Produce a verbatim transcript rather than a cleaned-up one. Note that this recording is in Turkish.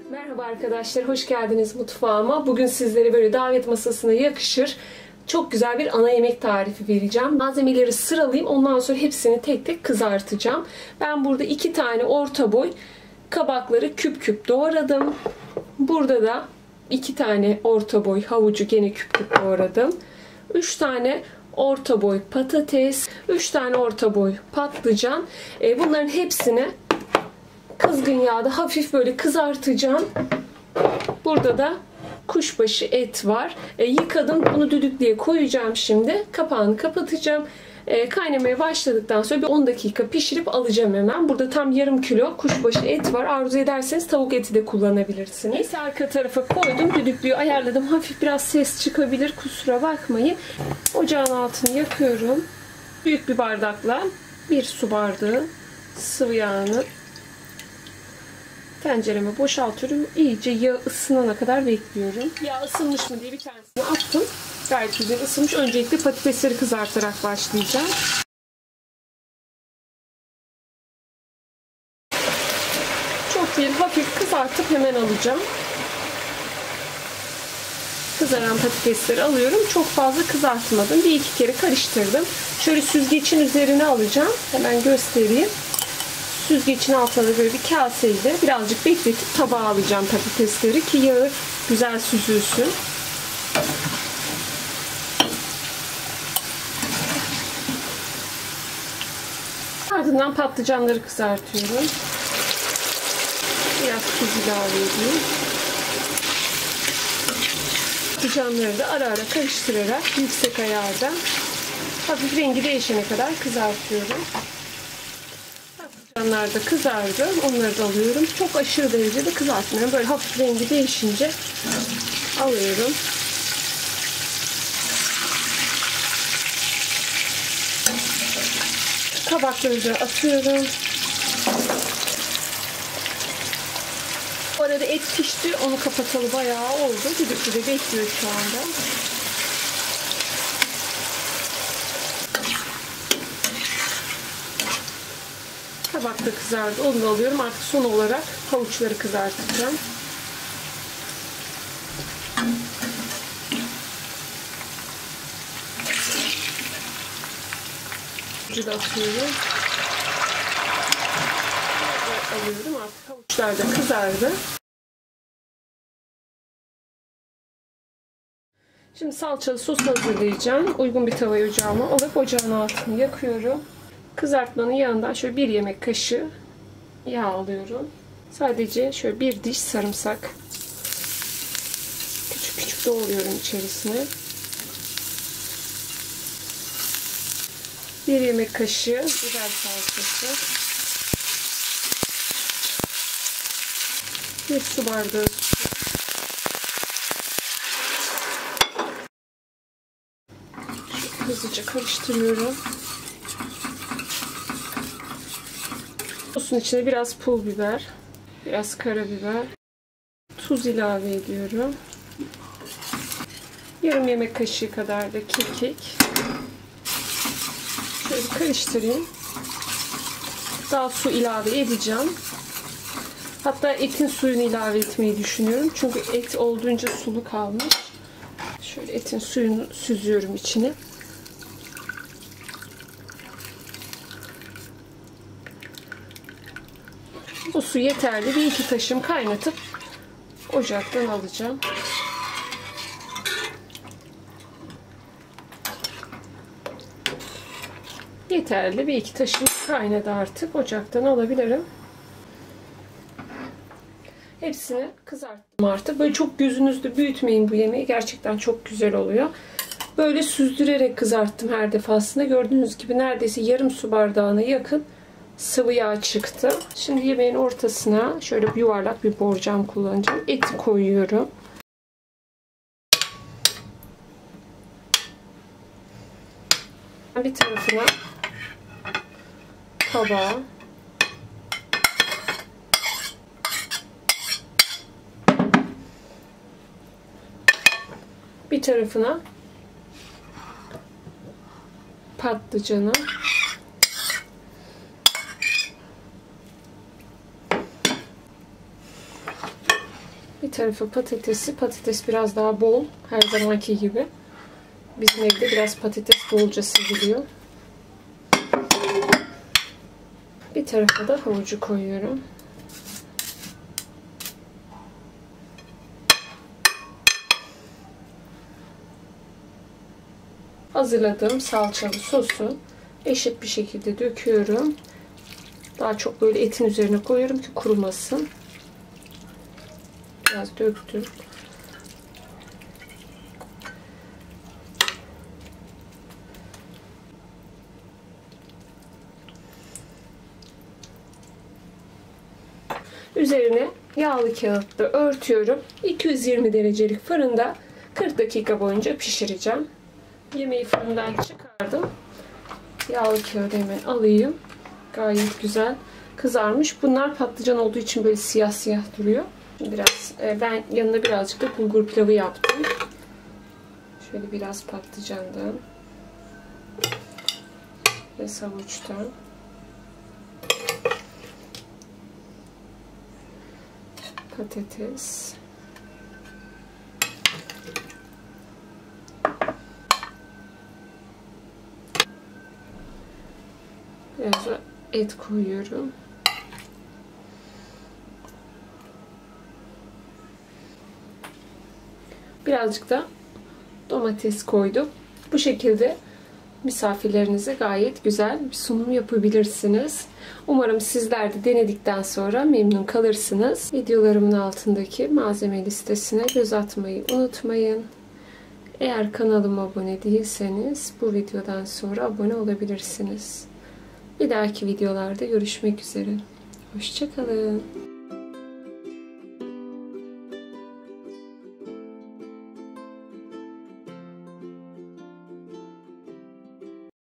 Merhaba arkadaşlar, hoş geldiniz mutfağıma. Bugün sizlere böyle davet masasına yakışır çok güzel bir ana yemek tarifi vereceğim. Malzemeleri sıralayayım, ondan sonra hepsini tek tek kızartacağım. Ben burada iki tane orta boy kabakları küp küp doğradım. Burada da iki tane orta boy havucu gene küp küp doğradım. üç tane orta boy patates, üç tane orta boy patlıcan. Bunların hepsini kızgın yağda hafif böyle kızartacağım. Burada da kuşbaşı et var. E, yıkadım. Bunu düdüklüye koyacağım şimdi. Kapağını kapatacağım. E, kaynamaya başladıktan sonra bir on dakika pişirip alacağım hemen. Burada tam yarım kilo kuşbaşı et var. Arzu ederseniz tavuk eti de kullanabilirsiniz. Neyse, arka tarafa koydum. Düdüklüyü ayarladım. Hafif biraz ses çıkabilir. Kusura bakmayın. Ocağın altını yakıyorum. Büyük bir bardakla bir su bardağı sıvı yağını tencereme boşaltıyorum. İyice yağ ısınana kadar bekliyorum. Yağ ısınmış mı diye bir tanesini attım. Gayet güzel ısınmış. Öncelikle patatesleri kızartarak başlayacağım. Çok değil, hafif kızartıp hemen alacağım. Kızaran patatesleri alıyorum. Çok fazla kızartmadım. Bir iki kere karıştırdım. Şöyle süzgecin üzerine alacağım. Hemen göstereyim. Süzgecin altına da böyle bir kaseyle birazcık bekletip tabağa alacağım patatesleri ki yağı güzel süzülsün. Ardından patlıcanları kızartıyorum. Biraz tuz ilave edeyim. Patlıcanları da ara ara karıştırarak yüksek ayarda hafif rengi değişene kadar kızartıyorum. Patlıcanlar da kızardı. Onları da alıyorum. Çok aşırı derecede kızartmıyorum. Böyle hafif rengi değişince alıyorum. Kabakları da atıyorum. Bu arada et pişti. Onu kapatalı bayağı oldu. Düdüklü de bekliyor şu anda. Kabak da kızardı. Onu da alıyorum. Artık son olarak havuçları kızartacağım. Havucu da atıyorum. Alıyorum. Artık havuçlar da kızardı. Şimdi salçalı sos hazırlayacağım. Uygun bir tavayı ocağıma alıp ocağın altını yakıyorum. Kızartmanın yanından şöyle bir yemek kaşığı yağ alıyorum. Sadece şöyle bir diş sarımsak küçük küçük doğruyorum içerisine. Bir yemek kaşığı biber salçası. Bir su bardağı su. Hızlıca karıştırıyorum. Sosun içine biraz pul biber, biraz karabiber, tuz ilave ediyorum. Yarım yemek kaşığı kadar da kekik. Şöyle karıştırayım. Daha su ilave edeceğim. Hatta etin suyunu ilave etmeyi düşünüyorum. Çünkü et olduğunca sulu kalmış. Şöyle etin suyunu süzüyorum içine. Bu su yeterli. Bir iki taşım kaynatıp ocaktan alacağım. Yeterli. Bir iki taşım kaynadı artık. Ocaktan alabilirim. Hepsini kızarttım artık. Böyle çok gözünüzde büyütmeyin bu yemeği. Gerçekten çok güzel oluyor. Böyle süzdürerek kızarttım her defasında. Gördüğünüz gibi neredeyse yarım su bardağına yakın sıvı yağ çıktı. Şimdi yemeğin ortasına şöyle bir yuvarlak bir borcam kullanacağım. Eti koyuyorum. Bir tarafına kabağı, bir tarafına patlıcanı, Bir tarafı patatesi. Patates biraz daha bol. Her zamanki gibi. Bizim evde biraz patates bolca seviliyor. Bir tarafa da havucu koyuyorum. Hazırladığım salçalı sosu eşit bir şekilde döküyorum. Daha çok böyle etin üzerine koyuyorum ki kurumasın. Biraz döktüm. Üzerine yağlı kağıtla örtüyorum. iki yüz yirmi derecelik fırında kırk dakika boyunca pişireceğim. Yemeği fırından çıkardım. Yağlı kağıdı hemen alayım. Gayet güzel kızarmış. Bunlar patlıcan olduğu için böyle siyah siyah duruyor. Biraz ben yanına birazcık da bulgur pilavı yaptım. Şöyle biraz patlıcandan ve havuçtan. Patates. Biraz da et koyuyorum. Birazcık da domates koydum. Bu şekilde misafirlerinize gayet güzel bir sunum yapabilirsiniz. Umarım sizler de denedikten sonra memnun kalırsınız. Videolarımın altındaki malzeme listesine göz atmayı unutmayın. Eğer kanalıma abone değilseniz bu videodan sonra abone olabilirsiniz. Bir dahaki videolarda görüşmek üzere. Hoşça kalın.